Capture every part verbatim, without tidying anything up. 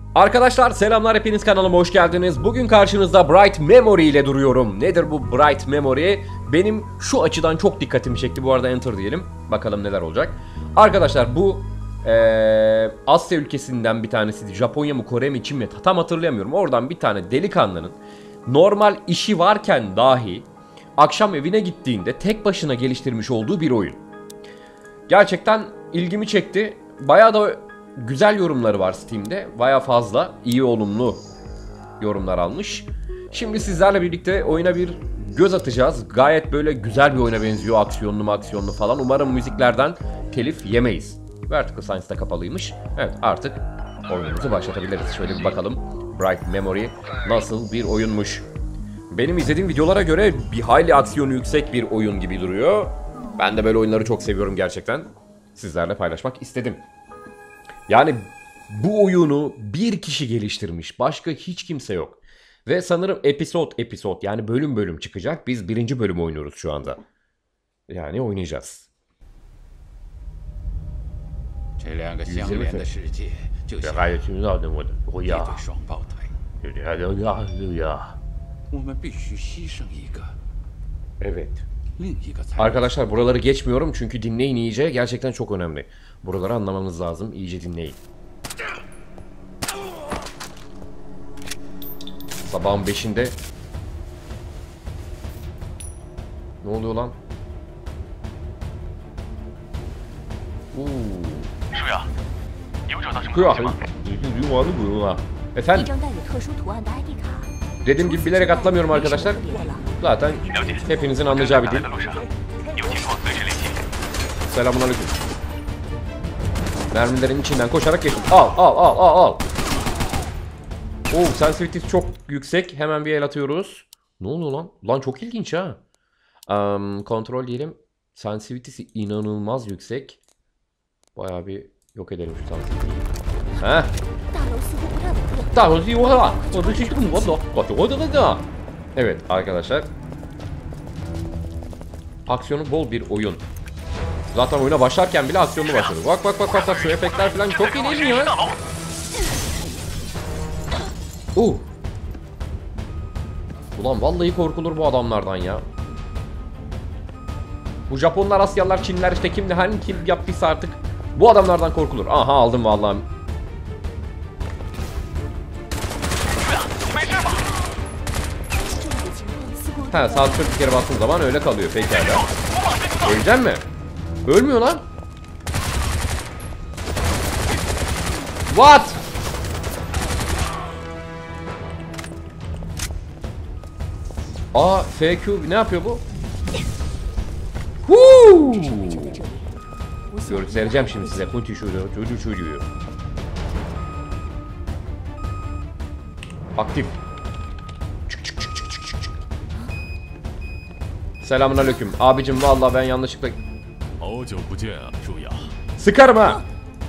Arkadaşlar selamlar, hepiniz kanalıma hoş geldiniz. Bugün karşınızda Bright Memory ile duruyorum. Nedir bu Bright Memory? Benim şu açıdan çok dikkatimi çekti. Bu arada enter diyelim. Bakalım neler olacak. Arkadaşlar bu ee, Asya ülkesinden bir tanesi, Japonya mı Kore mi Çin mi tam hatırlayamıyorum. Oradan bir tane delikanlının normal işi varken dahi akşam evine gittiğinde tek başına geliştirmiş olduğu bir oyun. Gerçekten ilgimi çekti. Bayağı da güzel yorumları var Steam'de. Bayağı fazla iyi olumlu yorumlar almış. Şimdi sizlerle birlikte oyuna bir göz atacağız. Gayet böyle güzel bir oyuna benziyor. Aksiyonlu mu aksiyonlu falan. Umarım müziklerden telif yemeyiz. Vertical Science'da kapalıymış. Evet, artık oyunumuzu başlatabiliriz. Şöyle bir bakalım. Bright Memory nasıl bir oyunmuş. Benim izlediğim videolara göre bir hayli aksiyonu yüksek bir oyun gibi duruyor. Ben de böyle oyunları çok seviyorum gerçekten. Sizlerle paylaşmak istedim. Yani bu oyunu bir kişi geliştirmiş. Başka hiç kimse yok. Ve sanırım episode episode yani bölüm bölüm çıkacak. Biz birinci bölüm oynuyoruz şu anda. Yani oynayacağız. Evet. Arkadaşlar buraları geçmiyorum çünkü dinleyin iyice. Gerçekten çok önemli. Buraları anlamamız lazım. İyice dinleyin. Sabahın beşinde. Ne oluyor lan? Efendim? Dediğim gibi bilerek atlamıyorum arkadaşlar. Zaten hepinizin anlayacağı bir dil. Selamünaleyküm. Mermilerin içinden koşarak geçtim. Al al al al al. Oo, sensitivity çok yüksek. Hemen bir el atıyoruz. Ne oluyor lan? Lan çok ilginç ha. Um, kontrol diyelim. Sensitivity'si inanılmaz yüksek. Bayağı bir yok edelim şu sensitivity'yi. Heh. Evet arkadaşlar. Aksiyonu bol bir oyun. Zaten oyuna başlarken bile aksiyonlu başladı. Bak bak bak bak bak şu efektler falan çok iyi değil mi ya? Uh. Ulan vallahi korkulur bu adamlardan ya. Bu Japonlar, Asyalılar, Çinliler işte kimdi hani kim yaptıysa artık bu adamlardan korkulur. Aha aldım vallahi. Ha, sağ tuşa bir kere bastığın zaman öyle kalıyor pekala. Ölecek mi? Ölmüyor lan. What? Aa, F Q ne yapıyor bu? Huu! Göstereceğim şimdi size. Kunti şurada, çocuğu çocuğu. Aktif. Çık çık çık çık çık çık. Selamünaleyküm. Abicim vallahi ben yanlışlıkla sıkarım ha.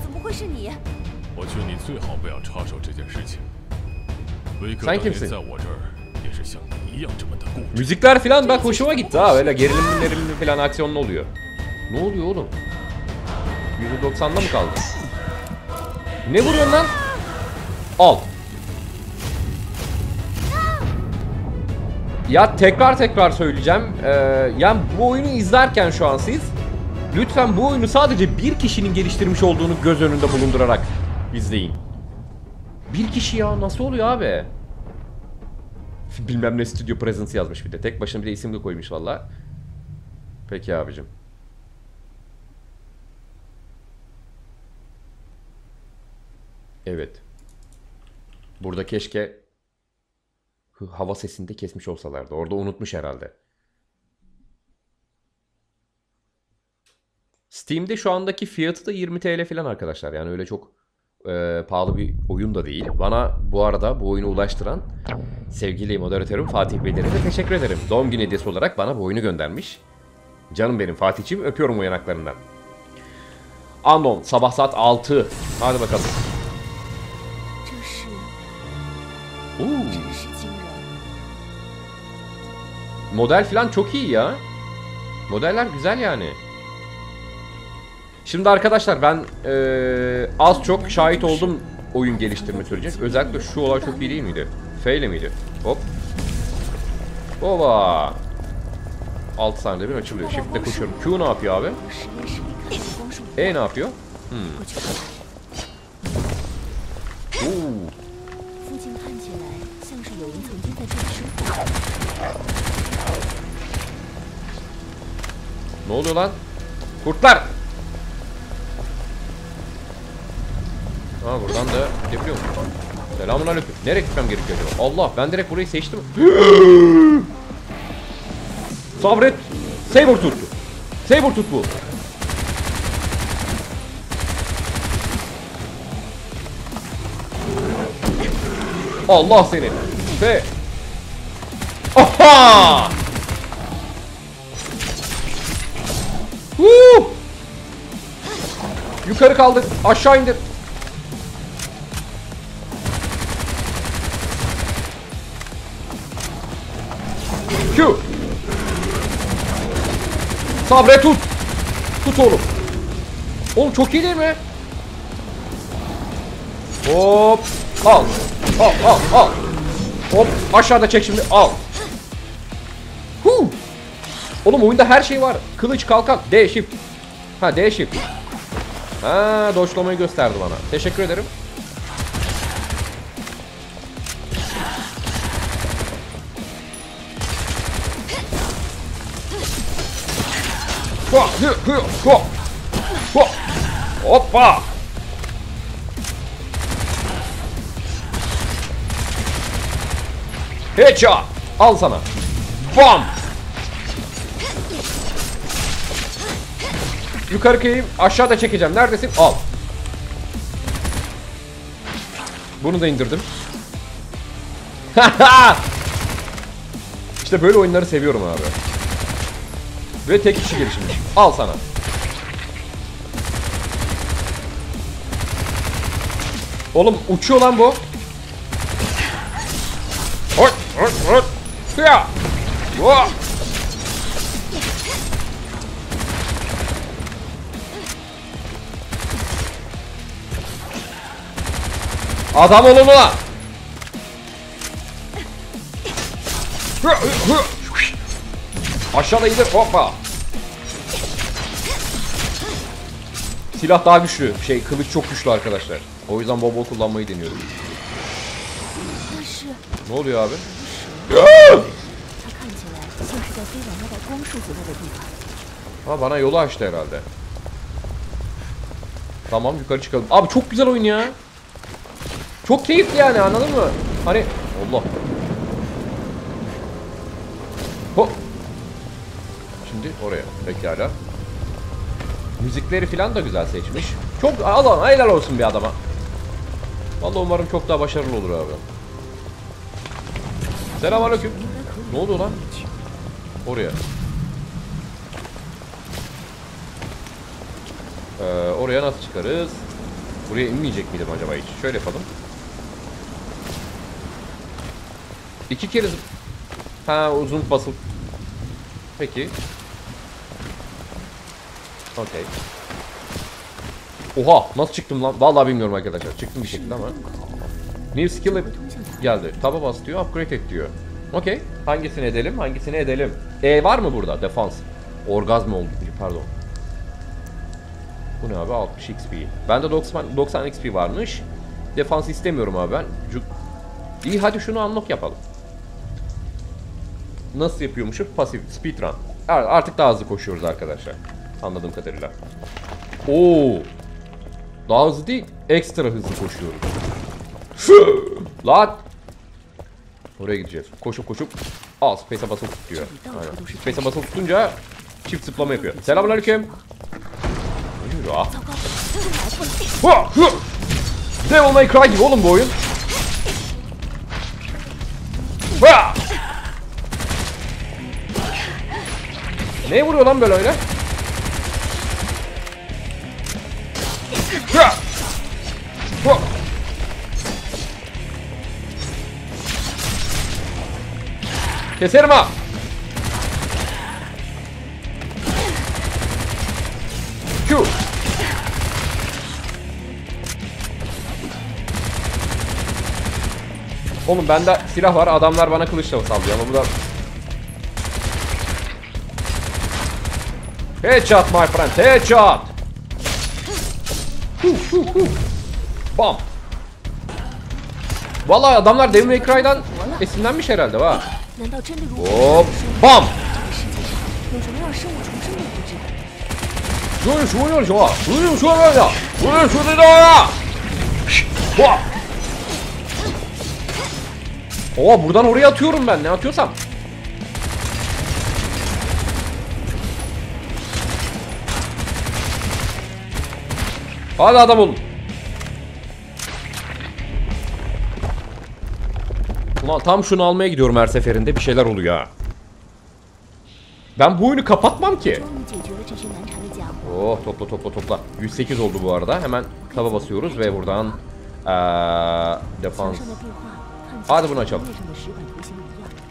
Sen kimsin? Müzikler falan bak hoşuma gitti ha, böyle gerilimli gerilimli falan aksiyonlu oluyor. Ne oluyor oğlum? yüz doksanda mı kaldı? Ne vuruyorsun lan? Al. Ya tekrar tekrar söyleyeceğim. Ee, yani bu oyunu izlerken şu an siz lütfen bu oyunu sadece bir kişinin geliştirmiş olduğunu göz önünde bulundurarak izleyin. Bir kişi ya, nasıl oluyor abi? Bilmem ne Studio Presence yazmış bir de. Tek başına bir de isim de koymuş valla. Peki abicim. Evet. Burada keşke hava sesini de kesmiş olsalardı. Orada unutmuş herhalde. Steam'de şu andaki fiyatı da yirmi TL falan arkadaşlar. Yani öyle çok e, pahalı bir oyun da değil. Bana bu arada bu oyunu ulaştıran sevgili moderatörüm Fatih Bey'lere de teşekkür ederim. Doğum günü hediyesi olarak bana bu oyunu göndermiş. Canım benim Fatih'ciğim, öpüyorum o yanaklarından. Andon sabah saat altı. Hadi bakalım. Oo. Model falan çok iyi ya. Modeller güzel yani. Şimdi arkadaşlar ben ee, az çok şahit oldum oyun geliştirme sürecek. Özellikle şu olay çok iyi değil miydi? F ile miydi? Hop. Baba. altı saniyede bir açılıyor. Shift'le koşuyorum. Q ne yapıyor abi? E ne yapıyor? Hmm. Oo. Ne oluyor lan? Kurtlar! Ha buradan da yapıyor mu? Selamünaleyküm. Nereye gitmem gerekiyor acaba? Allah, ben direkt burayı seçtim. Sabret. Saber tut. Saber tut bu. Allah seni. Ve aha! Woo! Yukarı kaldır, aşağı indir. Q. Sabret tut. Tut oğlum. Oğlum çok iyi değil mi? Hop. Al. Al al al. Hop aşağıda çek şimdi al. Huh. Oğlum oyunda her şey var. Kılıç kalkan. D shift. Ha D shift. Ha doşlamayı gösterdi bana. Teşekkür ederim. Hoppa. Headshot. Al sana. Bam. Yukarı kayayım. Aşağıda çekeceğim. Neredesin? Al. Bunu da indirdim. İşte böyle oyunları seviyorum abi. Ve tek kişi gelişmiş. Al sana. Oğlum uçuyor lan bu. Hop hop hop. Ya. Adam olun ulan. Aşağıda indir. Hoppa. Silah daha güçlü. Şey kılıç çok güçlü arkadaşlar. O yüzden bol bol kullanmayı deniyorum. Ne oluyor abi? Ha bana yolu açtı herhalde. Tamam yukarı çıkalım. Abi çok güzel oyun ya. Çok keyifli yani anladın mı? Hani Allah. Hop. Şimdi oraya. Pekala. Müzikleri falan da güzel seçmiş. Çok Allah helal olsun bir adama. Vallahi umarım çok daha başarılı olur abi. Selamünaleyküm. Ne oldu lan? Oraya. Ee, oraya nasıl çıkarız? Buraya inmeyecek miydim acaba hiç? Şöyle yapalım. İki kere zıp... Ha uzun basıp... Peki. Okey. Oha nasıl çıktım lan? Vallahi bilmiyorum arkadaşlar. Çıktım bir şekilde ama. New skill geldi. Taba bas diyor. Upgrade et diyor. Okey. Hangisini edelim? Hangisini edelim? E var mı burada? Defans. Orgazm oldu. Pardon. Bu ne abi? altmış X P. Bende doksan, doksan X P varmış. Defans istemiyorum abi ben. İyi hadi şunu unlock yapalım. Nasıl yapıyormuşum? Pasif. Speedrun. Artık daha hızlı koşuyoruz arkadaşlar. Anladığım kadarıyla. Oo. Daha hızlı değil. Ekstra hızlı koşuyoruz. Lan. Oraya gideceğiz. Koşup koşup. Al space'e basılı tut diyor. Aynen. Space'e basılı tutunca çift zıplama yapıyor. Selamünaleyküm. Devil May Cry gibi oğlum bu oyun. Neye vuruyor lan böyle öyle? Keserim ha. Q. Oğlum bende silah var, adamlar bana kılıçla sallıyor ama bu da... Headshot my friend, headshot! Huh, huh, huh. Bam! Vallahi adamlar Devil May Cry'dan esinlenmiş herhalde ha. Hop! Bam! 有什么让生物重生的机制？ Şöyle şöyle şöyle. Şöyle şöyle. Şöyle şöyle. Vah! Oo, buradan oraya atıyorum ben, ne atıyorsam. Hadi adam olun. Ulan tam şunu almaya gidiyorum her seferinde, bir şeyler oluyor ha. Ben bu oyunu kapatmam ki. 终于解决了这些难缠的家伙。 Oh, topla topla topla. yüz sekiz oldu bu arada. Hemen taba basıyoruz ve buradan ee, defans. 墙上的壁画看起来 Hadi bunu açalım. 页上的石板图形一样。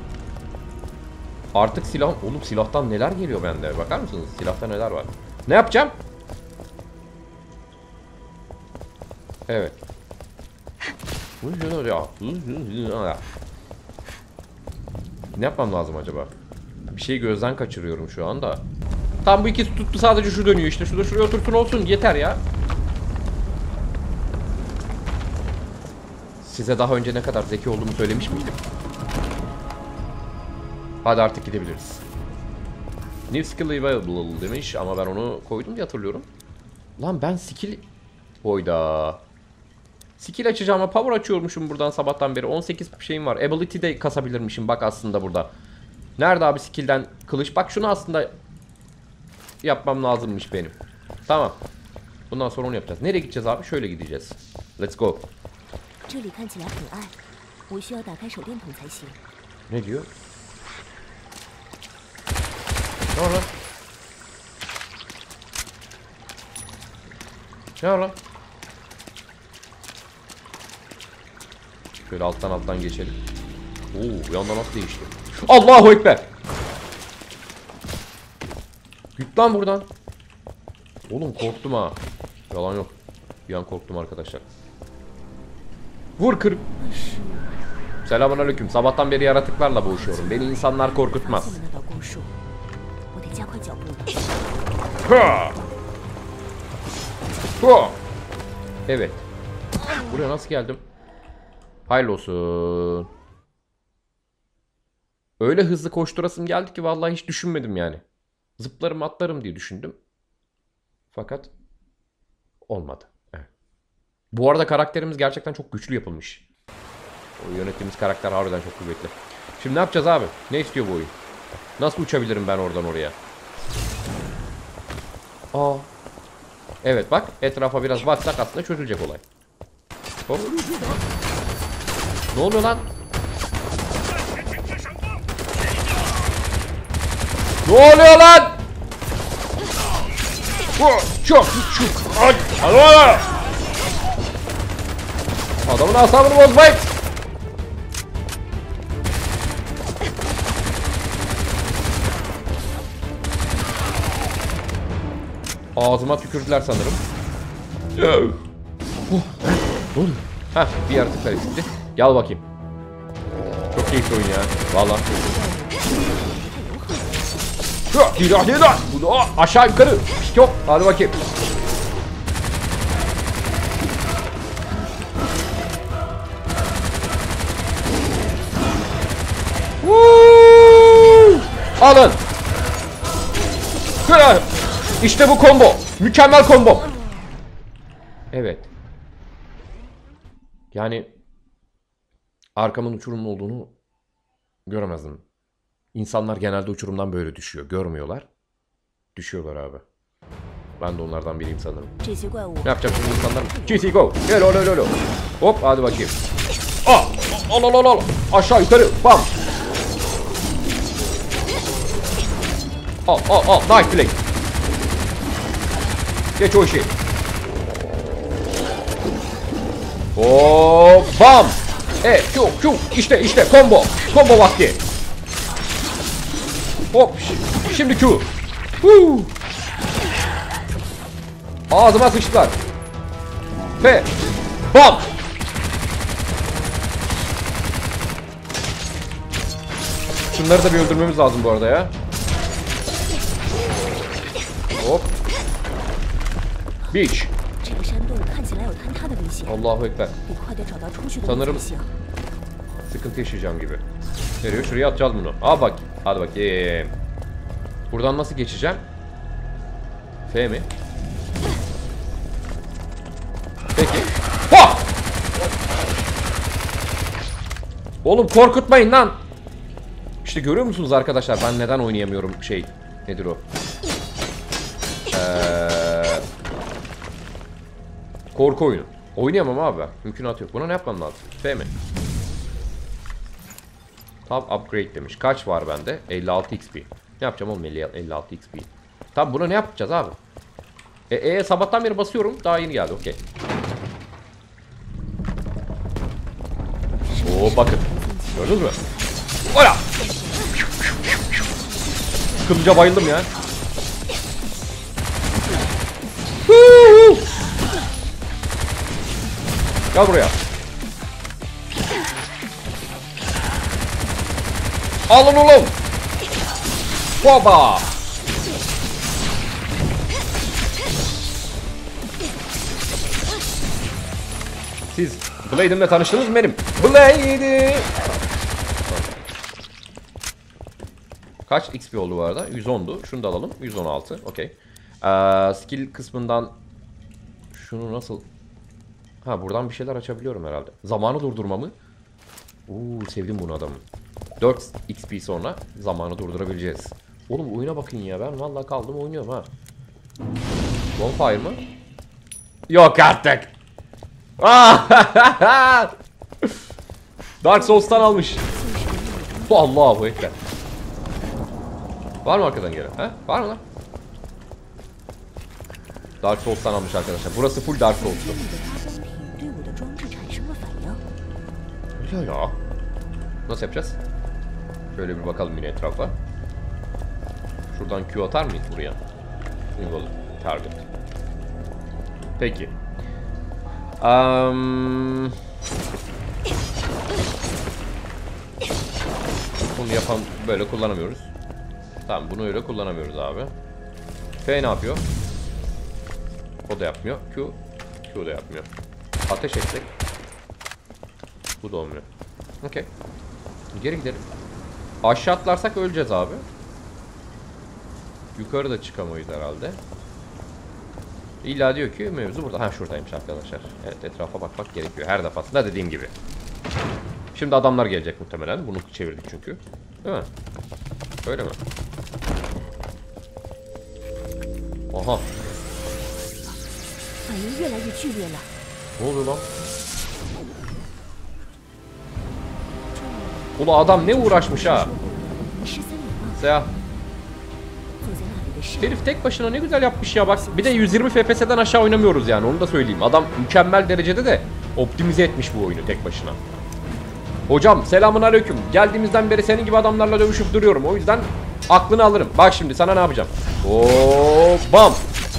Artık silah... Oğlum silahtan neler geliyor bende? Bakar mısınız? Silahta neler var? Ne yapacağım? Evet. Ne yapmam lazım acaba? Bir şeyi gözden kaçırıyorum şu anda. Tam bu ikisi tuttu, sadece şu dönüyor işte. Şurada şuraya otursun olsun, yeter ya. Size daha önce ne kadar zeki olduğumu söylemiş miydim? Hadi artık gidebiliriz. New skill available demiş ama ben onu koydum diye hatırlıyorum. Lan ben skill... Oyda. Skill açacağım ama power açıyormuşum buradan sabahtan beri. on sekiz şeyim var. Ability de kasabilirmişim bak aslında burada. Nerede abi skill'den kılıç? Bak şunu aslında yapmam lazımmış benim. Tamam. Bundan sonra onu yapacağız. Nereye gideceğiz abi? Şöyle gideceğiz. Let's go. 这里看起来很暗，我需要打开手电筒才行。 Ne diyor? Ne var lan? Ne var lan? Şöyle alttan alttan geçelim. Oo, bir anda nasıl değişti? Allahu Ekber! Git lan buradan. Oğlum korktum ha. Yalan yok. Bir an korktum arkadaşlar. Vur kır. Selamünaleyküm. Sabahtan beri yaratıklarla boğuşuyorum. Beni insanlar korkutmaz. 发现了那道光束，我得加快脚步。 Ha! Ha! Evet. Buraya nasıl geldim? Hayırlı olsun. Öyle hızlı koşturasım geldi ki vallahi hiç düşünmedim yani. Zıplarım atlarım diye düşündüm. Fakat olmadı. Evet. Bu arada karakterimiz gerçekten çok güçlü yapılmış. O yönettiğimiz karakter harbiden çok kuvvetli. Şimdi ne yapacağız abi? Ne istiyor bu oyun? Nasıl uçabilirim ben oradan oraya? Aa. Evet bak, etrafa biraz baksak aslında çözülecek olay. Hop. Ne oluyor lan? Ne oluyor lan? Çok çok. Hadi. Adamın asabını bozmayın. Ağzıma tükürdüler sanırım. Dur. Heh, bir yaratıklar eksikti. Gel bakayım. Çok keyifli oyun ya. Vallahi. Bir daha bir daha. Bu da aşağı yukarı. Yok. Hadi bakayım. Alın. İşte bu combo. Mükemmel combo. Evet. Yani arkamın uçurumun olduğunu göremezdim. İnsanlar genelde uçurumdan böyle düşüyor. Görmüyorlar. Düşüyorlar abi. Ben de onlardan biriyim sanırım. 这些怪物 Ne yapacak bu insanlar? G C go. Gel olo olo. Hop hadi bakayım. Ah! Al al al al. Aşağı yukarı. Bam. Al al al. Knife blade. Geç o işi. Hop bam. Evet şu şu işte işte combo. Combo vakti. Hop. Şimdi Q. Huu. Ağzıma sıçtılar. Ve bam. şunları da bir öldürmemiz lazım bu arada ya. Hop. Beach. 这个山洞看起来有坍塌的危险， Allahu Ekber. 得快点找到出去的路 Sanırım 才行。 sıkıntı yaşayacağım gibi. Nereye? Şuraya atacağız bunu. Aa bak. Hadi bakayım. Buradan nasıl geçeceğim? F mi? Peki. Ha! Oğlum korkutmayın lan. İşte görüyor musunuz arkadaşlar ben neden oynayamıyorum şey. Nedir o? Ee, korku oyunu. Oynayamam abi ben. Mümkünatı yok. Buna ne yapmam lazım? F mi? Tab upgrade demiş. Kaç var bende? elli altı X P. Ne yapacağım oğlum elli altı X P? Tamam buna ne yapacağız abi? E, e sabahtan beri basıyorum. Daha yeni geldi. Okey. Oo bakın. Gördünüz mü? Ola! Kılıca bayıldım ya. Gel buraya. Alın oğlum. Baba. Siz Blade'imle tanıştınız mı benim? Blade'i. Kaç X P oldu bu arada? yüz ondu. Şunu da alalım. yüz on altı. Okey. Ee, skill kısmından şunu nasıl... Ha buradan bir şeyler açabiliyorum herhalde. Zamanı durdurma mı? Uuu sevdim bunu adamı. dört X P sonra zamanı durdurabileceğiz. Oğlum oyuna bakın ya ben vallahi kaldım oynuyorum ha. Bonfire mı? Yok artık. Dark Souls'tan almış. Allahu Ekber. Var mı arkadan gelen? Ha? Var mı lan? Dark Souls'tan almış arkadaşlar. Burası full Dark Souls'tu. 对我的装置产生了反应。 Ya ya. Nasıl yapacağız? Şöyle bir bakalım yine etrafa. Şuradan Q atar mıyız buraya? Single target. Peki. Um, bunu yapan böyle kullanamıyoruz. Tamam bunu öyle kullanamıyoruz abi. F ne yapıyor? O da yapmıyor. Q, Q da yapmıyor. Ateş etsek. Bu da olmuyor. Okey. Geri gidelim. Aşağı atlarsak öleceğiz abi. Yukarı da çıkamayız herhalde. İlla diyor ki mevzu burada. Ha şuradaymış arkadaşlar. Evet etrafa bakmak gerekiyor. Her defasında dediğim gibi. Şimdi adamlar gelecek muhtemelen. Bunu çevirdik çünkü. Değil mi? Öyle mi? Aha. 反应越来越剧烈了。 Ne oluyor lan? Ula adam ne uğraşmış ha? 迷失森林吗？ Seha. 坐在那里的是 Herif tek başına ne güzel yapmış ya bak. Bir de yüz yirmi F P S'den aşağı oynamıyoruz yani onu da söyleyeyim. Adam mükemmel derecede de optimize etmiş bu oyunu tek başına. Hocam selamun aleyküm. Geldiğimizden beri senin gibi adamlarla dövüşüp duruyorum. O yüzden aklını alırım. Bak şimdi sana ne yapacağım. Oo, bam.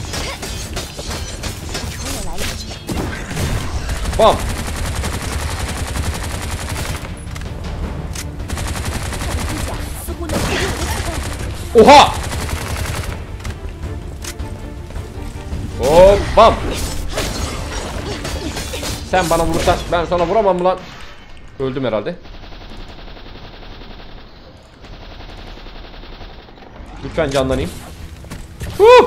超越来了， Bam. 他的盔甲似乎能够用我的子弹。 Oha. Hop bam. Sen bana vurursan ben sana vuramam mı lan? Öldüm herhalde. Lütfen canlanayım. Huh!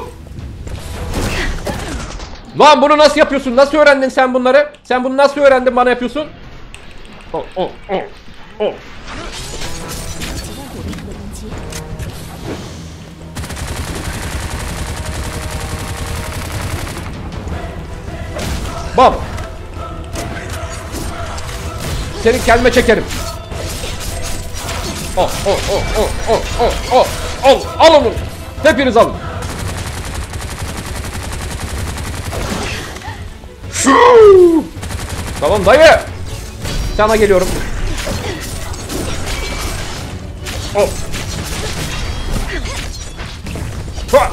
Lan bunu nasıl yapıyorsun? Nasıl öğrendin sen bunları? Sen bunu nasıl öğrendin bana yapıyorsun? Oh, oh, oh, oh. 尽量躲避他的攻击。 Bam. Seni kendime çekerim. Oh, oh, oh, oh, oh, oh, oh. Al, al onu. Hepiniz alın. Şuu! Tamam dayı. Sana geliyorum. Oh. Ha!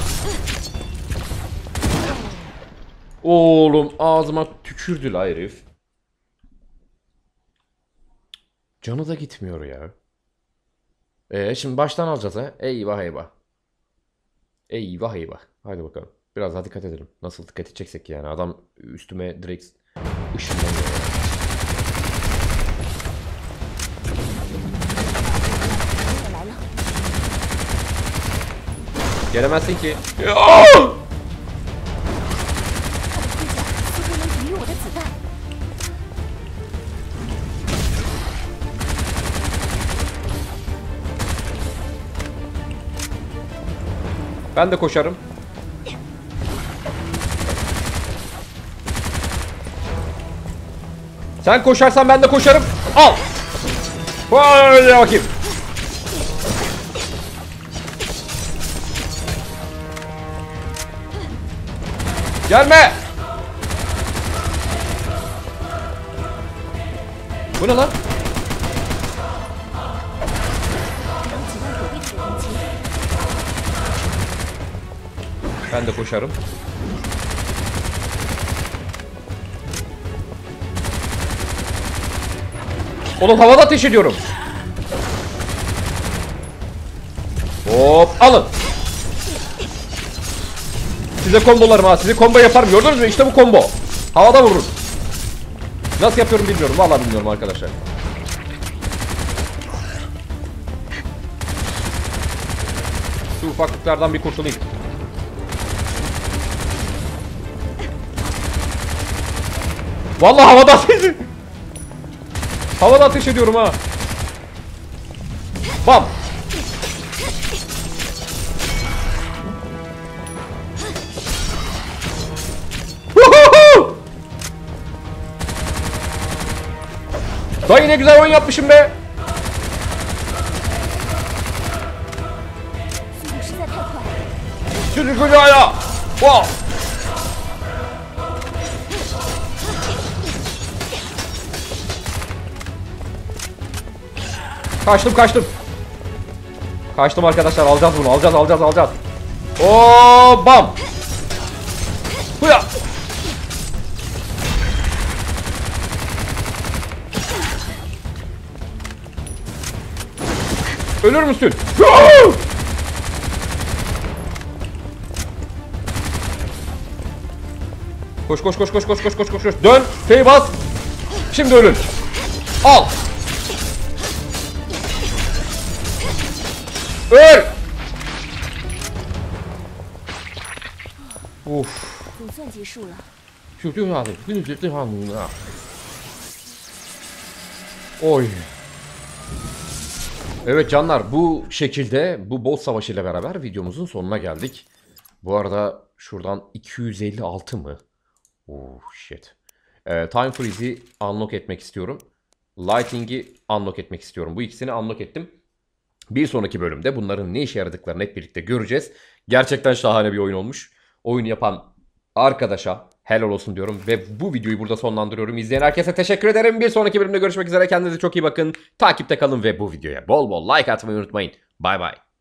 Oğlum ağzıma tükürdü la herif. Canı da gitmiyor ya. Ee, şimdi baştan alacağız ha. Eyvah eyvah. Eyvah eyvah. Haydi bakalım. Biraz daha dikkat edelim. Nasıl dikkat edeceksek yani. Adam üstüme direkt ışınlanıyor. Gelemezsin ki. Ya! 似乎能抵御我的子弹。 Ben de koşarım. Sen koşarsan ben de koşarım. Al. Hadi bakayım. Gelme. Bu ne lan? 几万躲避土攻击， Ben de koşarım. Oğlum havada ateş ediyorum. Hop alın. Size kombolarım ha. Size combo yaparım. Gördünüz mü? İşte bu combo. Havada vururuz. Nasıl yapıyorum bilmiyorum. Vallahi bilmiyorum arkadaşlar. Şu ufaklıklardan bir kurtulayım. Vallahi havada ateş. Havada ateş ediyorum ha. Bam. Huhuhu! Dayı ne güzel oyun yapmışım be. 速度实在太快， Çocuk çocuğa ya. Wow. Kaçtım kaçtım. Kaçtım arkadaşlar, alacağız bunu, alacağız alacağız alacağız. Oo bam. Huya. Ölür müsün? Koş koş koş koş koş koş koş koş koş. Dön, F'yi bas. Şimdi ölün. Al. Öl. Uf. 总算结束了。 Şu dünyada günümüzde hanımlar. Oy. Evet canlar, bu şekilde bu boss savaşıyla beraber videomuzun sonuna geldik. Bu arada şuradan iki yüz elli altı mı? Oh shit. Ee, Time Freeze'i unlock etmek istiyorum. Lighting'i unlock etmek istiyorum. Bu ikisini unlock ettim. Bir sonraki bölümde bunların ne işe yaradıklarını hep birlikte göreceğiz. Gerçekten şahane bir oyun olmuş. Oyun yapan arkadaşa helal olsun diyorum. Ve bu videoyu burada sonlandırıyorum. İzleyen herkese teşekkür ederim. Bir sonraki bölümde görüşmek üzere. Kendinize çok iyi bakın. Takipte kalın ve bu videoya bol bol like atmayı unutmayın. Bay bay.